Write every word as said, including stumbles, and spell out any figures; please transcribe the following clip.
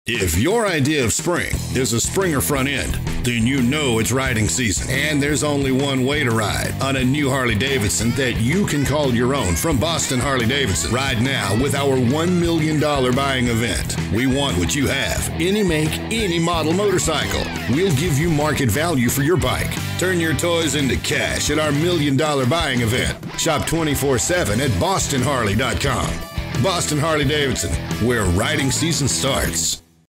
If your idea of spring is a Springer front end, then you know it's riding season. And there's only one way to ride on a new Harley-Davidson that you can call your own from Boston Harley-Davidson. Ride now with our one million dollars buying event. We want what you have. Any make, any model motorcycle. We'll give you market value for your bike. Turn your toys into cash at our million dollar buying event. Shop twenty-four seven at boston harley dot com. Boston Harley-Davidson, where riding season starts.